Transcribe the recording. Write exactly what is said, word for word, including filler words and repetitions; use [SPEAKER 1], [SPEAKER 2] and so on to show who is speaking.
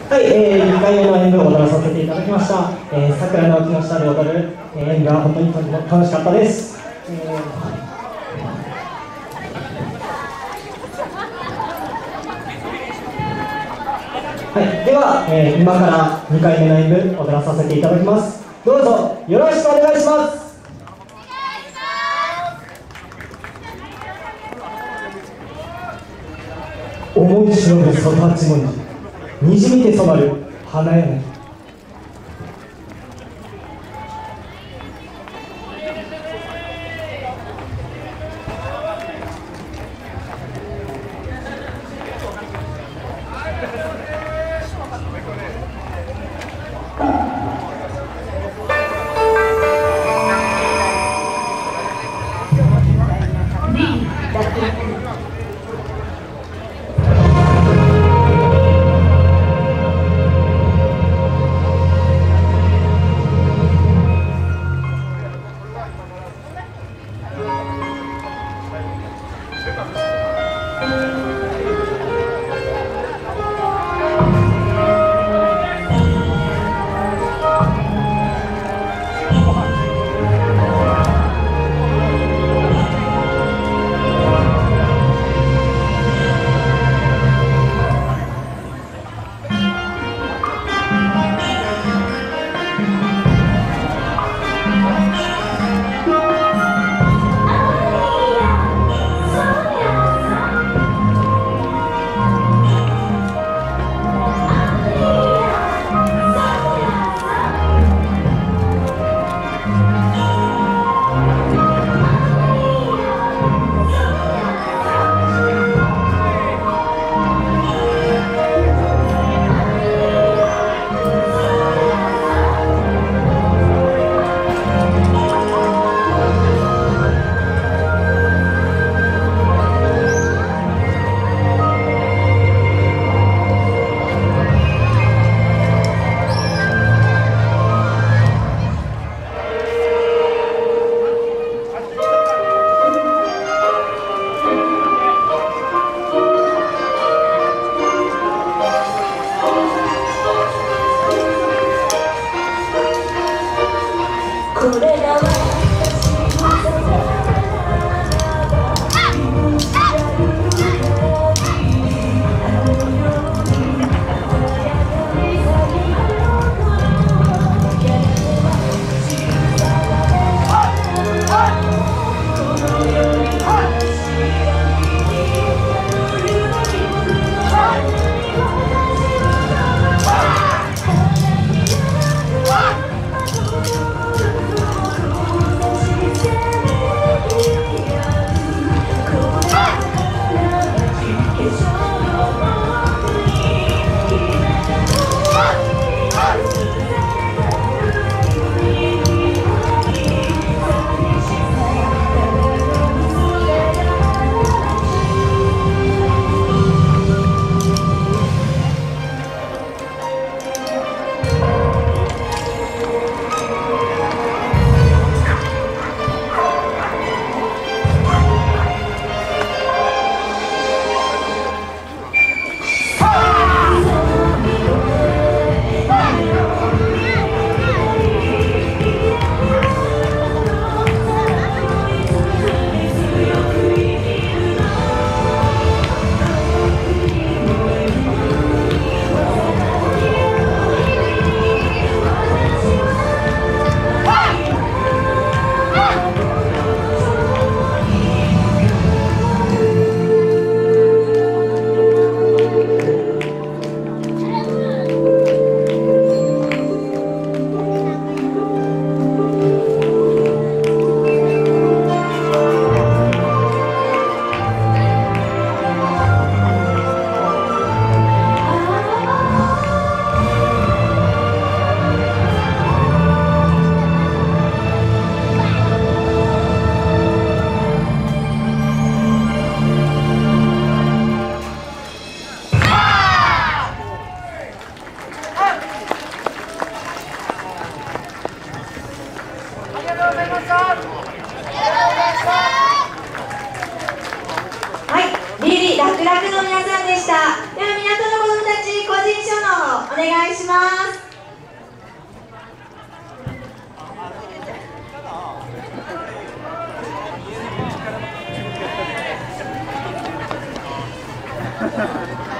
[SPEAKER 1] はい、えー、にかいめの演舞を踊らさせていただきました。えー、桜の木の下で踊る、えー、演舞が本当に楽しかったです。えーはい、では、えー、今からにかいめの演舞を踊らさせていただきます。どうぞよろしくお願いします。思い忍ぶ外八文字、にじみて染まる花柳。
[SPEAKER 2] 願いします。
[SPEAKER 3] Ha ha ha.